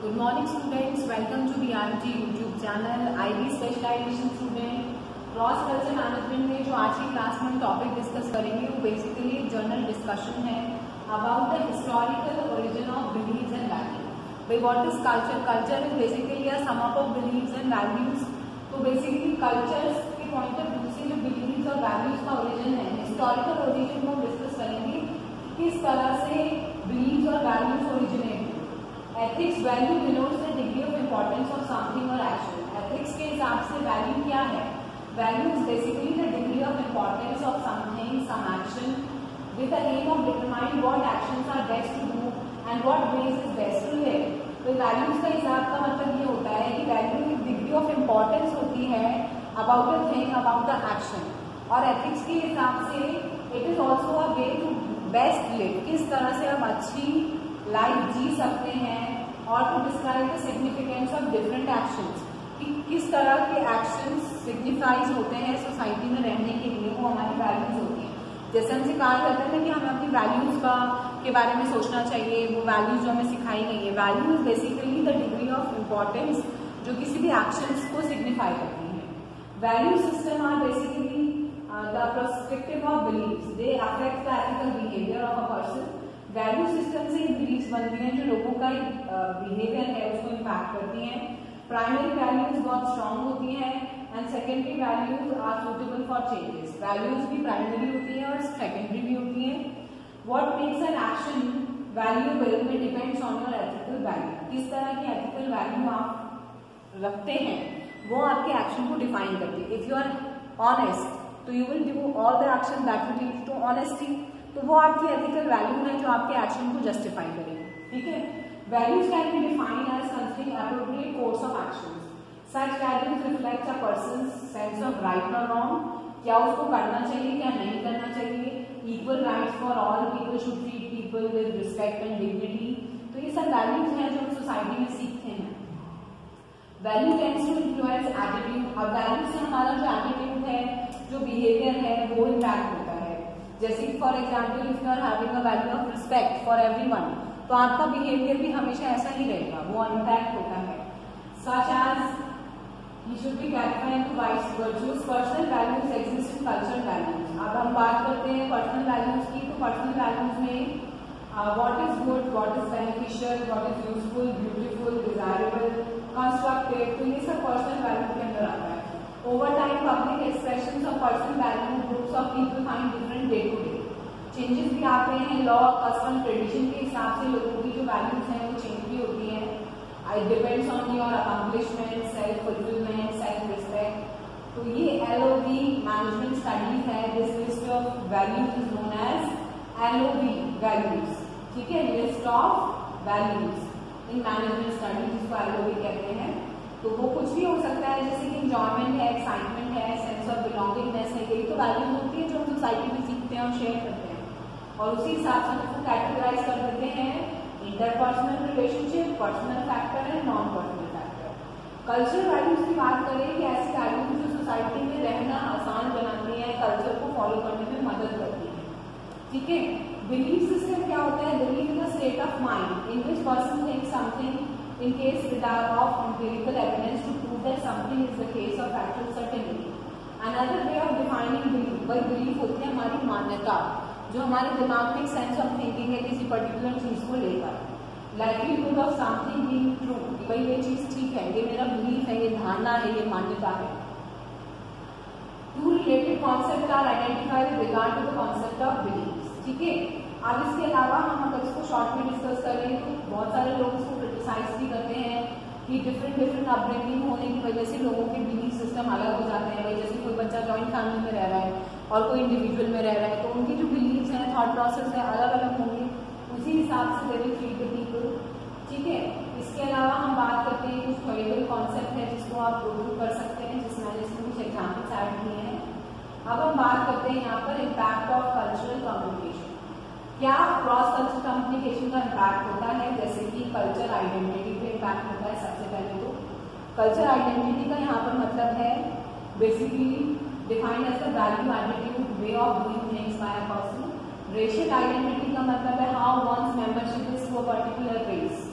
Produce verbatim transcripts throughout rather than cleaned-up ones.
Good morning students, welcome to B R T YouTube channel. I B specialisation student cross culture management में जो आज की class में topic discuss करेंगे वो बेसिकली जर्नल डिस्कशन है about the historical origin of beliefs and values. भाई what is culture? Culture is basically a sum up of beliefs and values. तो बेसिकली कल्चर्स के पॉइंट ऑफ व्यू से जो beliefs और values का origin है, historical origin को discuss करेंगे किस तरह से बिलीव्स और values originate. Ethics value denotes the degree of importance of something और एक्शन. एथिक्स के हिसाब से वैल्यू क्या है? Value is basically the degree of importance of something, some action with the aim of determine what actions are best to do and what ways is best to live. तो values का हिसाब का मतलब ये होता है कि वैल्यू की डिग्री ऑफ इंपॉर्टेंस होती है about a thing, about the action. और एथिक्स के हिसाब से it is also a way to best live, किस तरह से हम अच्छी लाइफ जी सकते हैं. और to describe the significance of different actions, कि किस तरह के एक्शंस सिग्निफाइज होते हैं सोसाइटी में रहने के लिए, वो हमारी वैल्यूज होती हैं. जैसे हमसे कहा जाता है ना कि हमें अपनी वैल्यूज का के बारे में सोचना चाहिए, वो वैल्यूज जो हमें सिखाई गई है. Values basically the degree of importance जो किसी भी एक्शंस को सिग्निफाई करती है. Value system are basically the perspective of beliefs, they affect the ethical behaviour of a person. Value system से बिलीव्स बनती हैं जो लोगों का बिहेवियर है उसको इम्पैक्ट करती हैं. प्राइमरी वैल्यूज बहुत स्ट्रांग होती हैं and secondary values are suitable for changes. Values भी प्राइमरी होती हैं और सेकेंडरी भी होती हैं. What makes an action valuable में depends on your ethical value. किस तरह की एथिकल वैल्यू आप रखते हैं वो आपके एक्शन को डिफाइन करती है. इफ यू आर ऑनेस्ट तो you will do all the action that will lead to honesty. तो वो आपकी एथिकल वैल्यू है जो आपके एक्शन को जस्टिफाई करेगी. ठीक है. Values can be defined as something appropriate course of actions. Such values reflect a person's sense of right और रॉन्ग. क्या उसको करना चाहिए, क्या नहीं करना चाहिए. Equal rights for all, people should treat people with respect and dignity. तो ये सब वैल्यूज हैं जो हम सोसाइटी में सीखते हैं. Value tends to influence attitude. अब वैल्यू से हमारा जो एटीट्यूड है, जो बिहेवियर है, वो इम्पैक्ट होता है. जैसे for example if you are having a value of respect for everyone, तो आपका बिहेवियर भी हमेशा ऐसा ही रहेगा, वो अनइम्पैक्ट होता है. Such as you should be characterised to vice virtues. Personal values exist in cultural values. अब हम बात करते हैं पर्सनल वैल्यूज की, तो पर्सनल वैल्यूज में what is good, what is beneficial, what is useful, beautiful, desirable, constructive, तो ये सब पर्सनल वैल्यू के अंदर आता है. Over time, public expressions of personal value, groups of people find different day to day. Changes भी आते हैं, लॉ, कस्टम, ट्रेडिशन के हिसाब से लोगों की जो वैल्यूज हैं वो चेंज भी होती हैं. It depends on your accomplishment, self fulfillment, self respect. तो ये L O V management studies है. This list of values is known as L O V values. ठीक है, list of values in management studies, जिसको L O V कहते हैं. तो वो कुछ भी हो सकता है, जैसे कि इंजॉयमेंट है, एक्साइटमेंट है, सेंस ऑफ बिलोंगिंगनेस है. यही तो वैल्यूज होती है जो हम सोसाइटी में सीखते हैं और शेयर करते हैं. और उसी हिसाब से उसको कैटेगराइज कर देते हैं interpersonal relationship, personal factor and non personal factor. Cultural values की बात करें कि ऐसी वैल्यूज जो सोसाइटी में रहना आसान बनाती है, कल्चर को फॉलो करने में मदद करती है. ठीक है. बिलीफ सिस्टम क्या होता है? Belief is a state of mind in which person thinks something in case without of empirical evidence to prove that something is the case of actual certainty. Another way of defining belief, वही belief होती है हमारी मान्यता, जो हमारे दिमाग में एक सेंस ऑफ थिंकिंग है किसी पर्टिकुलर चीज को लेकर. Livelihood of something being true, कि भाई ये चीज ठीक है, ये मेरा बिलीफ है, ये धारणा है, ये मान्यता है. Two related concept are identified with regard to the concept of belief. ठीक है. अब इसके अलावा हम अगर इसको शॉर्ट में डिस्कस करें तो बहुत सारे लोग इसको क्रिटिसाइज भी करते हैं कि डिफरेंट डिफरेंट अपब्रिंगिंग होने की वजह से लोगों के बिलीफ सिस्टम अलग हो जाते हैं. भाई जैसे कोई बच्चा जॉइंट फैमिली में रह रहा है और कोई इंडिविजुअल में रह रहा है, तो उनकी जो बिलीव्स हैं, थॉट प्रोसेस है, अलग अलग होंगे. उसी हिसाब से they will treat the people. ठीक है. इसके अलावा हम बात करते हैं कुछ थ्योरेटिकल कॉन्सेप्ट है जिसको आप प्रूव कर सकते हैं, जिसमें जिसमें कुछ एग्जाम्पल्स ऐड किए हैं. अब हम बात करते हैं यहाँ पर इम्पैक्ट ऑफ कल्चरल कम्युनिकेशन. क्या क्रॉस कल्चर कम्युनिकेशन का इम्पैक्ट होता है? जैसे कि कल्चर आइडेंटिटी पे इम्पैक्ट होता है. सबसे पहले तो कल्चर आइडेंटिटी का यहाँ पर मतलब है basically defined as the value, attitude, way of doing things by a person. Racial identity का मतलब है how one's membership is to a particular race.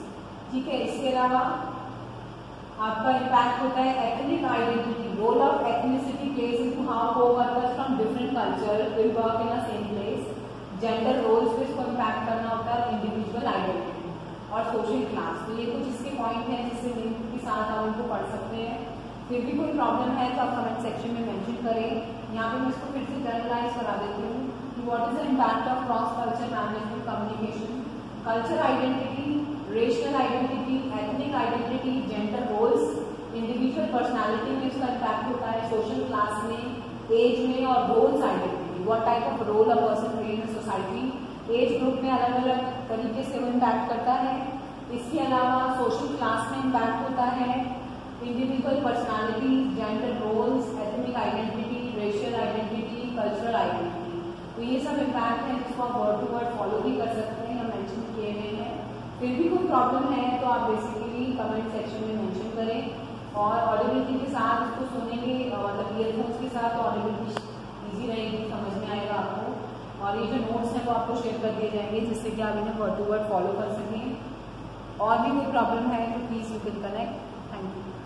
ठीक है। इसके अलावा आपका इम्पैक्ट होता है ethnic identity, role of ethnicity plays into how coworkers from different culture will work in a same place. Gender roles पे इसको इम्पैक्ट करना होता है, इंडिविजुअल आइडेंटिटी और सोशल क्लास। तो ये कुछ इसके पॉइंट हैं जिससे लिंक के साथ आप उनको पढ़ सकते हैं। फिर भी कोई प्रॉब्लम है तो आप कमेंट सेक्शन में मेंशन करें। यहाँ पे मैं इसको फिर से जनरलाइज करा देती हूँ कि what is the impact of cross culture management communication. Culture identity, rational identity, ethnic identity, gender roles, individual personality में इसका इम्पैक्ट होता है, सोशल क्लास में, एज में और roles identity, what type of role a person play in society. Age group में अलग अलग तरीके से वो इम्पैक्ट करता है। इसके अलावा सोशल क्लास में इम्पैक्ट होता है, individual personality, gender roles, ethnic identity, racial identity, cultural identity. तो ये सब इम्पैक्ट है जिसको आप वर्ड टू वर्ड फॉलो भी कर सकते हैं या मेंशन किए गए हैं। फिर भी कोई प्रॉब्लम है तो आप बेसिकली कमेंट सेक्शन में मेंशन करें। और ऑडिबिलिटी के साथ इसको सुनेंगे, मतलब ईयरफोन्स के साथ ऑडिबिलिटी ईजी रहेगी, समझ में आएगा आपको। और ये जो नोट्स हैं वो आपको शेयर कर दिए जाएंगे जिससे कि आप इन्हें वर्ड टू वर्ड फॉलो कर सकें। और भी कोई प्रॉब्लम है तो please you can connect. Thank you.